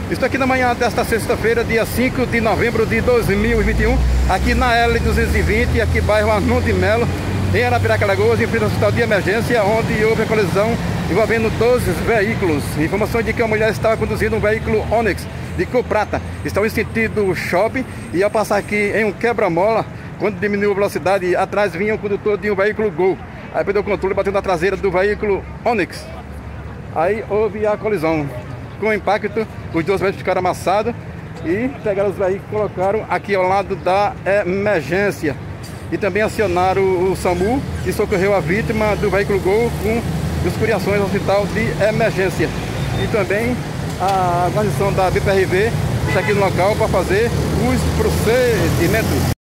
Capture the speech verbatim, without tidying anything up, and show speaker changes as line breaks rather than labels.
Estou aqui na manhã desta sexta-feira, dia cinco de novembro de dois mil e vinte e um, aqui na L duzentos e vinte, aqui bairro Arnon de Melo, em Arapiraca, Alagoas, em frente ao hospital de emergência, onde houve a colisão envolvendo doze veículos. Informações de que uma mulher estava conduzindo um veículo Onix de cor prata, estava em sentido shopping, e ao passar aqui em um quebra-mola, quando diminuiu a velocidade, atrás vinha o condutor de um veículo Gol. Aí perdeu o controle, bateu na traseira do veículo Onix. Aí houve a colisão. Com o impacto, os dois veículos ficaram amassados e pegaram os veículos e colocaram aqui ao lado da emergência. E também acionaram o SAMU, que socorreu a vítima do veículo Gol com os curiações ao hospital de emergência. E também a guarnição da B P R V está aqui no local para fazer os procedimentos.